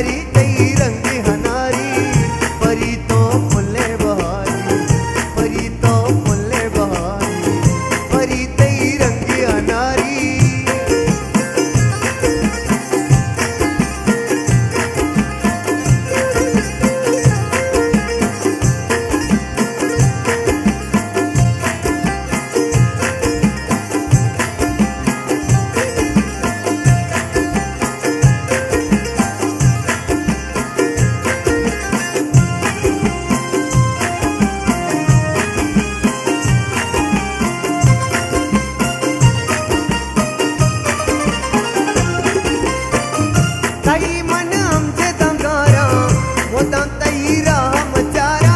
परी तई रंगी हनारी, परी तो फुले बहारी, परी तो फुले बहारी, परी तई रंगी हनारी। ताई मन आमचे दंगारा, होता ताई राम चारा,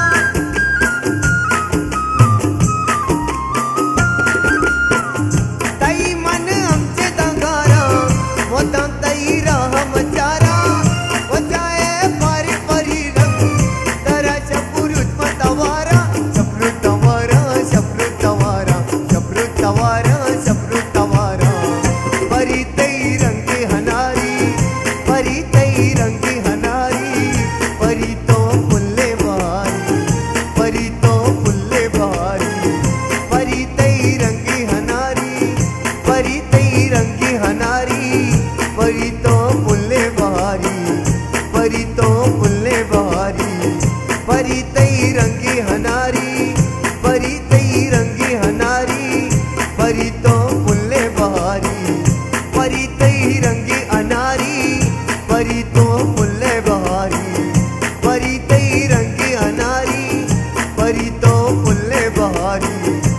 ताई मन आमचे दंगारा, होता ताई राम चारा, वचाए पारी पारी रंग, तरा शपुरुत मतवारा, शपुरुत तवारा, शपुरुत तवारा, शपुरुत तवारा, शपुरुत तवारा, परी तई रंगी हनारी, परी तई रंगी हनारी, परी तो फुल्ले बहारी, परी तो फुल्ले बहारी, परी तई रंगी हनारी, परी तई रंगी हनारी, परी तो फुल्ले बहारी, परी तो फुल्ले बहारी, परी तई रंगी हनारी, परी तई रंगी हनारी, परी तो फुल्ले बहारी, परी तई रंगी अनारी, परी तो फुल्ले बहारी, परी तई रंगी अनारी, परी तो फुल्ले बहारी।